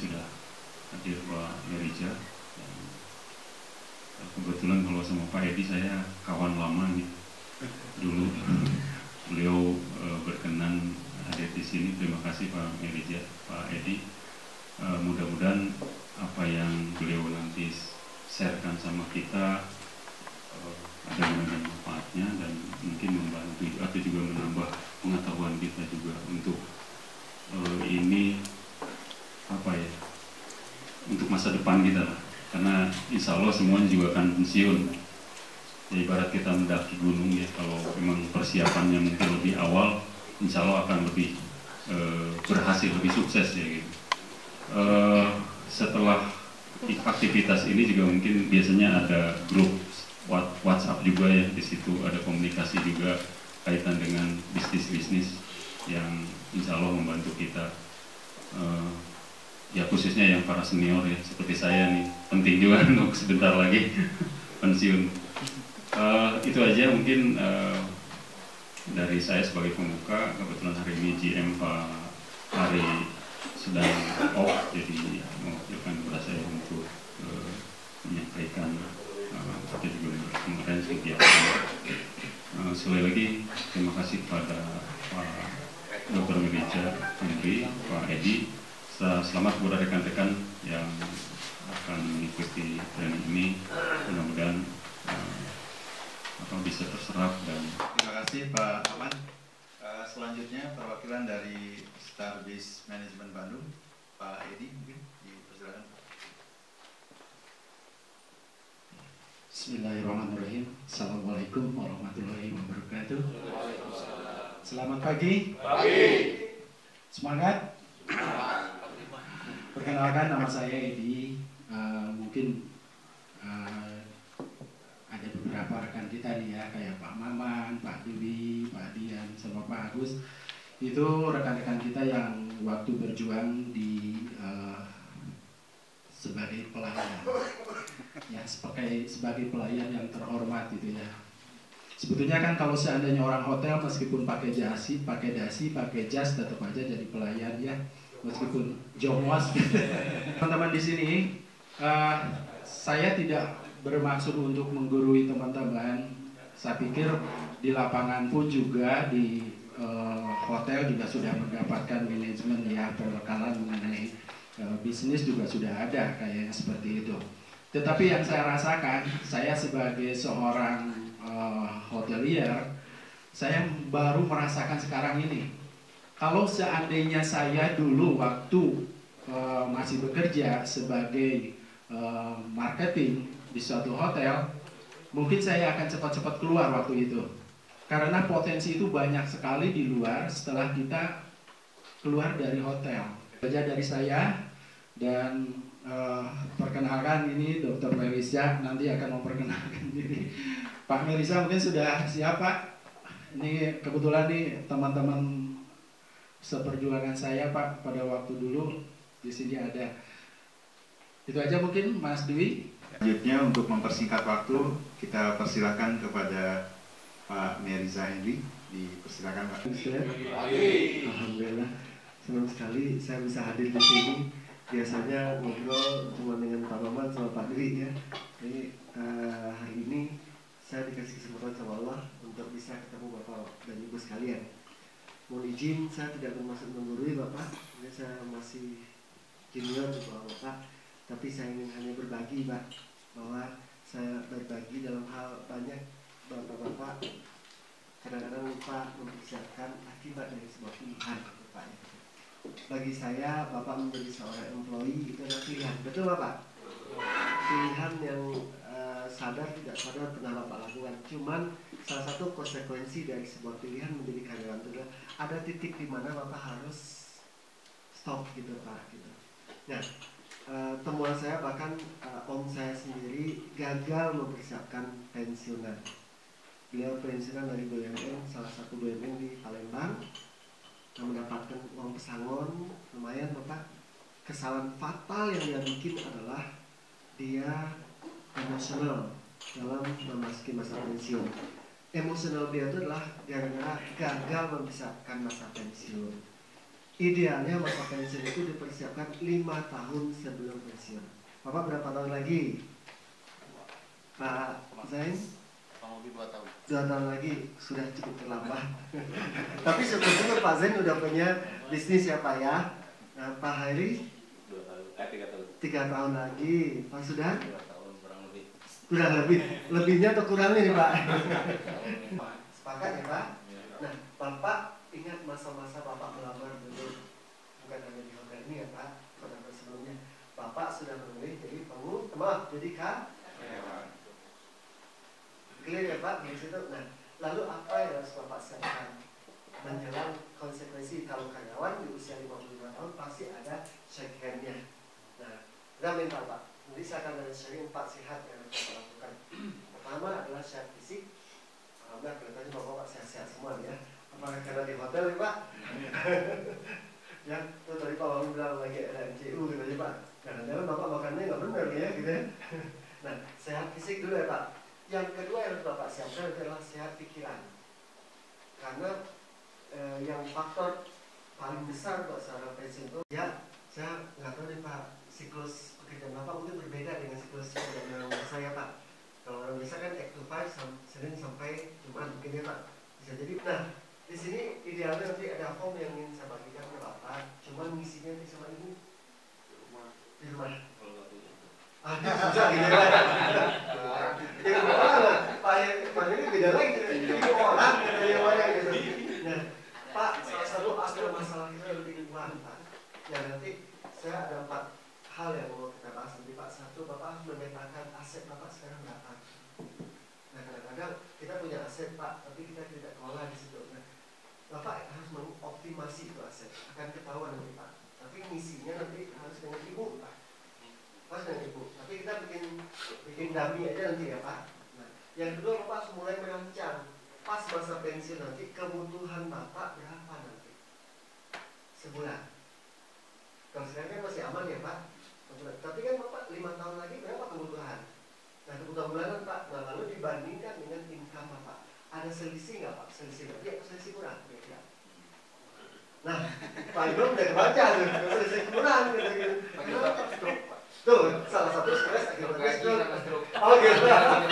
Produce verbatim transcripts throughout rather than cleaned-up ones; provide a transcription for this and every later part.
sudah hadir Pak Merija. Kebetulan kalau sama Pak Edi saya kawan lama nih dulu. Beliau e, berkenan hadir di sini. Terima kasih Pak Merija, Pak Edi. E, mudah-mudahan apa yang beliau nanti sharekan sama kita e, ada manfaatnya dan mungkin membantu atau juga menambah pengetahuan kita juga untuk e, ini apa ya, untuk masa depan kita lah. Karena insya Allah semuanya juga akan pensiun. Ya, ibarat kita mendaki gunung ya, kalau memang persiapannya mungkin lebih awal, insya Allah akan lebih e, berhasil, lebih sukses ya gitu. E, setelah aktivitas ini juga mungkin biasanya ada grup WhatsApp juga ya, di situ ada komunikasi juga kaitan dengan bisnis-bisnis yang insya Allah membantu kita. E, ya khususnya yang para senior ya seperti saya nih, penting juga untuk sebentar lagi pensiun. Uh, itu aja mungkin uh, dari saya sebagai pembuka. Kebetulan hari ini G M Pak Hari sedang off, jadi mewakilkan kepada saya untuk uh, menyampaikan uh, atau juga kemarin kegiatan. Uh, sekali lagi terima kasih kepada Pak Doktor Merija Henry, Pak Edi. Selamat kepada rekan-rekan yang akan mengikuti training ini. Mudah-mudahan uh, apa bisa terserap. Dan terima kasih Pak Aman. Uh, selanjutnya perwakilan dari Starbase Management Bandung, Pak Edi, mungkin dipersilakan. Bismillahirrahmanirrahim. Assalamualaikum warahmatullahi wabarakatuh. Selamat pagi. Pagi. Semangat. Perkenalkan, nama saya Edi. Uh, mungkin uh, ada beberapa rekan kita nih ya, kayak Pak Maman, Pak Dwi, Pak Dian, sama Pak Agus. Itu rekan-rekan kita yang waktu berjuang di uh, sebagai pelayan, ya sebagai sebagai pelayan yang terhormat gitu ya. Sebetulnya kan kalau seandainya orang hotel meskipun pakai jasi, pakai dasi, pakai jas, tetap aja jadi pelayan ya. Meskipun jongos. Teman-teman di sini, uh, saya tidak bermaksud untuk menggurui teman-teman. Saya pikir di lapangan pun juga di uh, hotel juga sudah mendapatkan manajemen ya, pembekalan mengenai uh, bisnis juga sudah ada kayaknya seperti itu. Tetapi yang saya rasakan, saya sebagai seorang uh, hotelier, saya baru merasakan sekarang ini. Kalau seandainya saya dulu waktu uh, masih bekerja sebagai uh, marketing di suatu hotel, mungkin saya akan cepat-cepat keluar waktu itu. Karena potensi itu banyak sekali di luar setelah kita keluar dari hotel. Belajar dari saya, dan uh, perkenalkan ini Doktor Merija nanti akan memperkenalkan diri. Pak Merija mungkin sudah siap Pak? Ini kebetulan nih teman-teman seperjuangan saya Pak pada waktu dulu di sini ada. Itu aja mungkin Mas Dwi. Selanjutnya untuk mempersingkat waktu kita persilakan kepada Pak Merija Henry. Dipersilakan Pak. Alhamdulillah senang sekali saya bisa hadir di sini. Biasanya ngobrol cuma dengan Pak Maman sama Pak Dwi ya. Jadi uh, hari ini saya dikasih kesempatan sama Allah untuk bisa ketemu Bapak dan Ibu sekalian. Mohon izin, saya tidak bermaksud menggurui Bapak, ini saya masih junior di bawah Bapak, tapi saya ingin hanya berbagi Pak, bahwa saya berbagi dalam hal banyak Bapak-Bapak kadang-kadang lupa mempersiapkan akibat dari sebuah pilihan Bapak. Bagi saya, Bapak menjadi seorang employee itu adalah pilihan, betul Bapak? Pilihan yang uh, sadar tidak sadar pernah Bapak lakukan, cuman salah satu konsekuensi dari sebuah pilihan menjadi karyawan itu adalah ada titik di mana Bapak harus stop gitu Pak gitu. Nah, uh, temuan saya bahkan uh, om saya sendiri gagal mempersiapkan pensiunan. Beliau pensiunan dari B U M N, salah satu B U M N di Palembang, yang mendapatkan uang pesangon lumayan Bapak. Kesalahan fatal yang dia bikin adalah dia emosional dalam memasuki masa pensiun. Emosional dia itu adalah gara-gara gagal mempersiapkan masa pensiun. idealnya masa pensiun itu dipersiapkan lima tahun sebelum pensiun. Bapak berapa tahun lagi? Pak Zain? Kurang lebih dua tahun. Dua tahun lagi sudah cukup terlambat. Tapi syukur-syukur Pak Zain udah punya bisnis ya Pak ya. Nah, Pak Hairi? Dua tahun, eh tiga tahun. Tiga tahun lagi. Pak Sudan? Dua tahun kurang lebih. Kurang lebih. Lebihnya atau kurangnya nih Pak? Sepakat ya Pak? Nah, Bapak ingat masa-masa Bapak melamar dulu, bukan hanya di hotel ini ya Pak, pada sebelumnya Bapak sudah memilih jadi pengu, maaf, jadi karyawan. Clear ya Pak di situ. Nah, lalu apa yang harus Bapak siapkan menjelang konsekuensi kalau karyawan di usia lima puluh lima tahun pasti ada shake hand-nya. Nah, kita minta Pak, nanti saya akan ada sharing empat sehat yang harus Bapak lakukan. Pertama adalah sehat fisik. Alhamdulillah kelihatannya Bapak sehat-sehat semua ya. Apakah karena di hotel ya Pak? Ya, tuh tadi Pak Wang bilang lagi ada M C U gitu ya Pak. Kadang-kadang Bapak makannya nggak benar ya gitu ya. Nah, sehat fisik dulu ya Pak. Yang kedua yang harus Bapak siapkan adalah sehat pikiran. Karena eh, yang faktor paling besar buat seorang pensiun itu, ya saya nggak tahu nih Pak, siklus pekerjaan Bapak mungkin berbeda dengan siklus pekerjaan orang biasa ya Pak. Kalau orang biasa kan eight to five, Senin sampai Jumat mungkin ya Pak. Bisa jadi, nah di sini idealnya nanti ada form yang ingin saya bagikan ke Bapak, cuma ngisinya nanti sama Ibu di rumah. Di rumah. Ah, ini susah gitu ya. Ya orang, Pak Pak ini beda lagi. Ini orang dari mana gitu. Nah, Pak, salah satu akar masalah itu lebih uang Pak. Ya nanti saya ada empat hal yang mau kita bahas nanti Pak. Satu, Bapak harus memetakan aset Bapak sekarang berapa. Nah, kadang-kadang kita punya aset Pak, tapi kita tidak kelola di situ. Nah, Bapak harus mengoptimasi itu aset, akan ketahuan nanti Pak. Tapi misinya nanti harus dengan Ibu Pak, harus dengan Ibu. Tapi kita bikin bikin dummy aja nanti ya Pak. Nah, yang kedua Bapak harus mulai merancang pas masa pensiun nanti kebutuhan Bapak berapa nanti sebulan. Kalau sekarang kan masih aman ya Pak. Tapi kan Bapak lima tahun lagi berapa kebutuhan? Nah, kebutuhan bulanan Pak. Nah, lalu dibandingkan dengan income Bapak, ada selisih nggak Pak? Selisih berarti atau selisih kurang? Ya. Nah, Pak Ibu udah kebaca tuh, selisih kurang gitu-gitu. Tuh, salah satu stres akibatnya stroke. Oh gitu.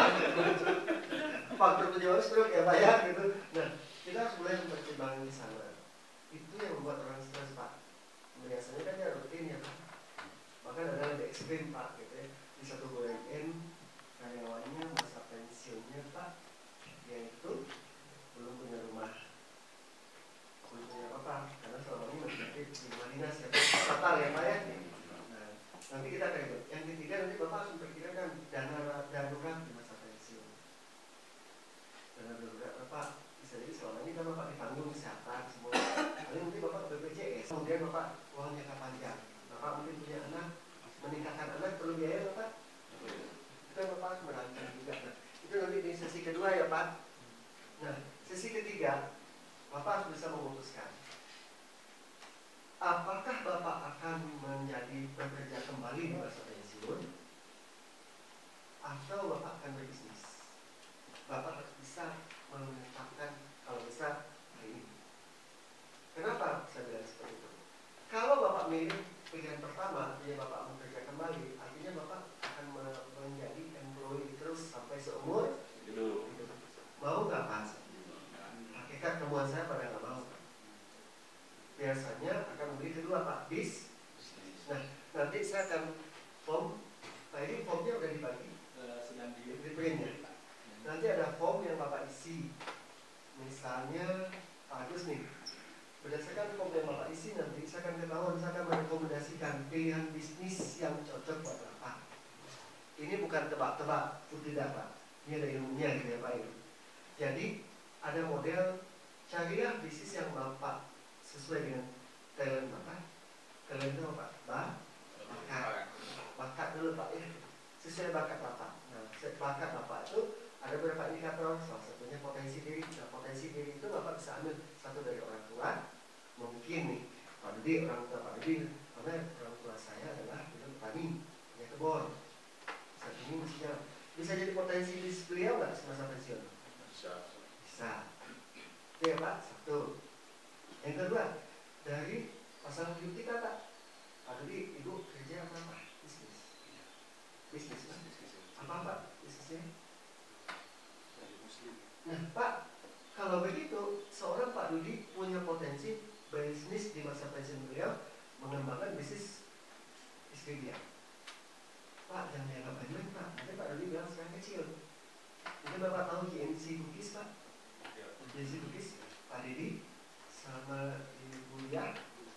Faktor penyebab stroke ya Pak ya gitu. Nah, kita harus mulai mempertimbangkan di sana. Itu yang membuat orang stres Pak. Biasanya kan ya rutin ya Pak. Bahkan ada yang lebih ekstrim Pak gitu ya. Di satu B U M N karyawannya masa pensiunnya Pak, yaitu belum punya rumah, belum punya apa, karena selama ini masih aktif di rumah dinas ya Pak, fatal ya Pak ya. Nah, nanti kita akan ikut. Yang ketiga nanti Bapak harus memperkirakan dana darurat di masa pensiun. Dana darurat Bapak bisa jadi selama ini kan Bapak ditanggung kesehatan semua. Lalu nanti Bapak B P J S, kemudian Bapak uang jangka panjang. Bapak mungkin punya anak, meningkatkan anak perlu biaya Bapak. Itu Bapak harus merancang juga. Nah, itu nanti di sesi kedua ya Pak. Nah, sesi ketiga Bapak harus bisa memutuskan apakah Bapak akan menjadi bekerja kembali di masa pensiun atau Bapak akan berbisnis. Bapak harus bisa menetapkan kalau bisa hari ini. Kenapa saya bilang seperti itu? Kalau Bapak milih pilihan pertama, artinya Bapak bekerja kembali, artinya Bapak akan menjadi employee terus sampai seumur hidup. Mau nggak Pak? Hakikat temuan saya pada nggak mau. Biasanya akan membeli kedua Pak, bis. Nah, nanti saya akan form. Nah, ini formnya udah dibagi, sedang di print ya. Nanti ada form yang Bapak isi. Misalnya Pak Agus nih, berdasarkan form yang Bapak isi nanti saya akan ketahuan, saya akan merekomendasikan pilihan bisnis yang cocok buat Bapak. Ini bukan tebak-tebak, itu tidak Pak. Ini ada ilmunya gitu ya Pak. Jadi ada model, carilah bisnis yang Bapak sesuai dengan talent Bapak. Talent itu apa? Bah? Bakat. Bakat dulu Pak ya. Sesuai bakat Bapak. Nah, bakat Bapak itu ada beberapa indikator, salah satunya potensi diri. Nah, potensi diri itu Bapak bisa ambil satu dari orang tua. Mungkin nih, Pak Dudi, orang tua Pak Dudi, karena orang tua saya adalah petani, punya kebun. Saat ini mestinya bisa jadi potensi di beliau nggak semasa pensiun? Bisa. Bisa. Itu ya Pak, satu. Yang kedua, dari Masalah hidup kita tak. Tadi ibu kerja apa pak? Bisnis. Bisnis kan? Apa pak bisnisnya? Nah pak, kalau begitu seorang Pak Dudi punya potensi bisnis di masa pensiun beliau mengembangkan bisnis istri dia. Pak jangan dianggap remeh pak. Nanti Pak Dudi bilang sekarang kecil. Mungkin bapak tahu G N C Cookies pak? G N C Cookies, Pak Didi sama Ibu Dia.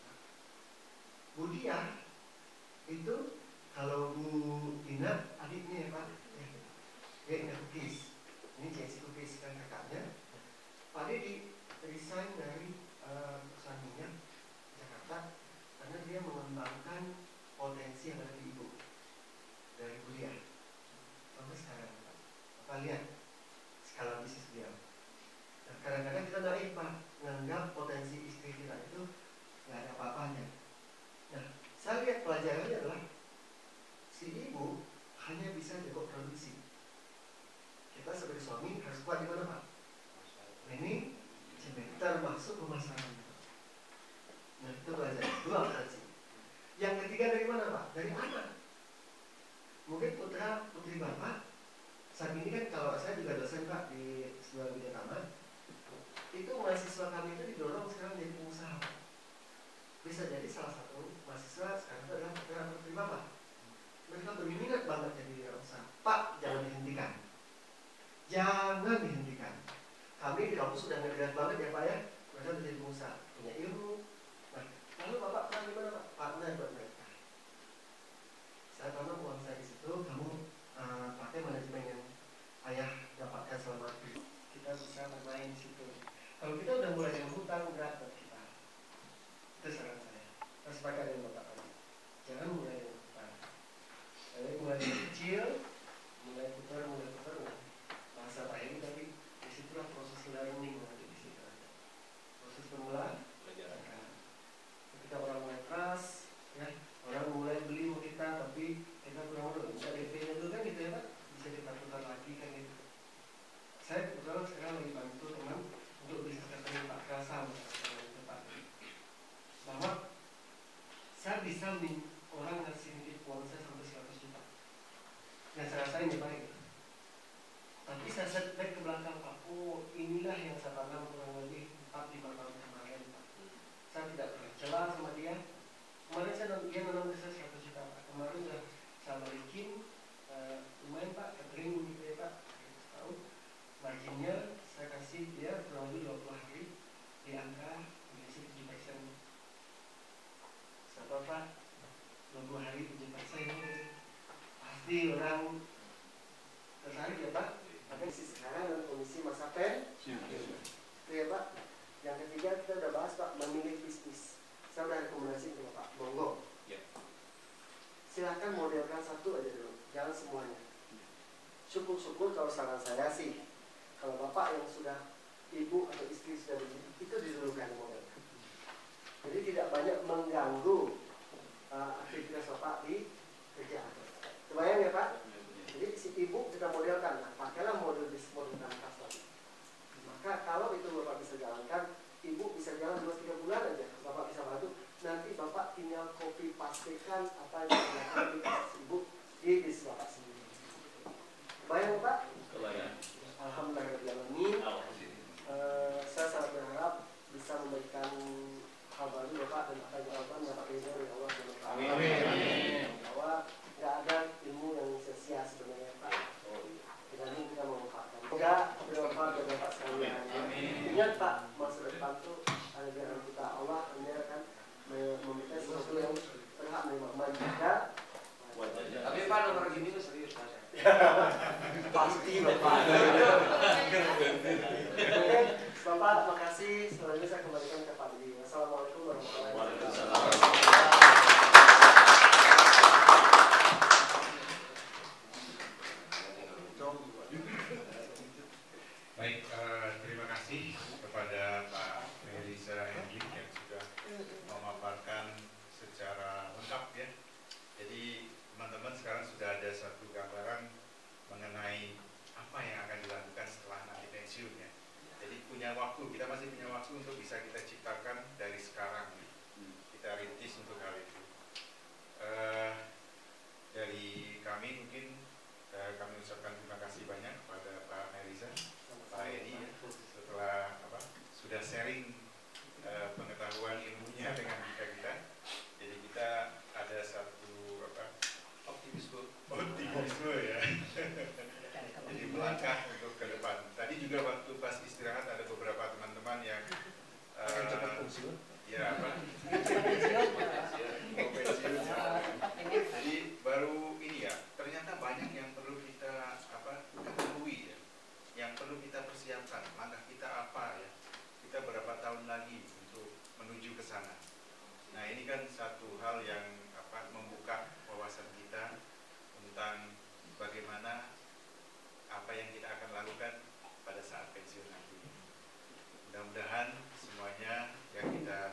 Bu Dia itu kalau Bu Dina adiknya ya Pak, dia ingat cookies. Ini G N C Cookies kan kakaknya. Pak Didi resign dari uh, perusahaan minyak Jakarta karena dia mengembangkan potensi yang ada di ibu dari Bu Dia. Sampai sekarang Pak, Bapak lihat skala bisnis beliau. Nah, kadang-kadang kita naik Pak, menganggap potensi istri kita itu nggak ada apa-apanya. Nah, saya lihat pelajarannya adalah si ibu hanya bisa jago produksi. Kita sebagai suami harus kuat di mana Pak? Ini termasuk pemasaran. Nah, itu pelajaran dua potensi. Yang ketiga dari mana Pak? Dari anak. Mungkin putra putri Bapak saat ini kan kalau saya juga dosen Pak di sebuah bidang taman, itu mahasiswa kami itu didorong sekarang jadi pengusaha. Bisa jadi salah satu mahasiswa sekarang itu adalah putra putri Bapak. Mereka berminat banget jadi wirausaha. Pak, jangan dihentikan. Jangan dihentikan. Kami di kampus sudah ngedekat banget ya Pak ya. Mereka menjadi pengusaha, punya ilmu. Nah, lalu Bapak pernah gimana Pak? Partner buat mereka. Saya tanam uang saya di situ, kamu uh, pakai manajemen yang ayah dapatkan selama ini. Kita bisa bermain di situ. Kalau kita udah mulai dengan hutang berat buat kita, itu saran saya. Saya sepakat dengan Bapak tadi. Jangan mulai dengan hutang. Jadi mulai dari kecil, mulai putar, mulai putar. Bahasa Pak ini tadi, disitulah proses learning nanti di situ. Proses pemula, belajar. Ketika orang mulai trust, ya, orang mulai beli mau kita, tapi kita kurang dulu, bisa D P-nya dulu kan gitu ya Pak, bisa kita putar lagi kan gitu. Saya kebetulan sekarang lagi bantu teman untuk bisnis rekening Pak Kasam, bahwa saya bisa nih orang ngasih nitip uang saya sampai seratus juta. Yang saya rasain ya Pak. Tapi saya setback ke belakang Pak. Oh inilah yang saya tanam kurang lebih empat lima tahun kemarin Pak. Saya tidak pernah celah sama dia. Kemarin saya dia menanam ke saya seratus juta Pak. Kemarin sudah saya balikin uh, lumayan Pak, catering gitu ya Pak. Tahu marginnya saya kasih dia kurang lebih dua puluh hari di angka komisi tujuh persen. Siapa Pak? dua puluh hari tujuh persen pasti orang tertarik ya Pak. Tapi sekarang dalam kondisi masa pen, itu ya Pak. Yang ketiga kita udah bahas Pak, memilih bisnis. Saya udah rekomendasi ke Bapak, monggo. Silahkan modelkan satu aja dulu, jangan semuanya. Syukur-syukur kalau saran saya sih, kalau Bapak yang sudah ibu atau istri sudah begini, itu didulukan modelkan. Jadi tidak banyak mengganggu uh, aktivitas Bapak di kerjaan. Kebayang ya Pak? Jadi si ibu kita modelkan, nah, pakailah model bisnis model kanvas lagi. Maka kalau itu Bapak bisa jalankan, ibu bisa jalan dua tiga bulan aja, Bapak bisa bantu. Nanti Bapak tinggal copy pastikan apa yang dilakukan di bisnis ibu di bisnis Bapak sendiri. Bayang Pak? Kebayang. Alhamdulillah. Uh, saya sangat berharap bisa memberikan hal baru Bapak dan apa yang dilakukan Bapak Ridho dari Allah Subhanahu wa taala. Amin. Bahwa nggak ada ilmu yang sia-sia sebenarnya Pak. Kita ini kita memanfaatkan. Enggak bermanfaat bagi Bapak sekalian. Ingat Pak, masa depan itu ada di dalam kita. Allah hanya akan memberikan sesuatu yang berhak menerima juga. Tapi Pak nomor gini itu serius Pak. Pasti Bapak. Oke, Bapak makasih. Selanjutnya saya kembalikan ke Pak Didi. Wassalamualaikum warahmatullahi wabarakatuh. ya dengan kita kita. Jadi kita ada satu apa optimisme, optimisme ya. Jadi melangkah untuk ke depan. Tadi juga waktu pas istirahat ada beberapa teman-teman yang uh, ya apa? Jadi baru ini ya, ternyata banyak yang perlu kita apa ketahui ya, yang perlu kita persiapkan. Langkah kita apa ya? Kita berapa tahun lagi untuk menuju ke sana. Nah ini kan satu hal yang apa membuka wawasan kita tentang bagaimana apa yang kita akan lakukan pada saat pensiun nanti. Mudah-mudahan semuanya yang kita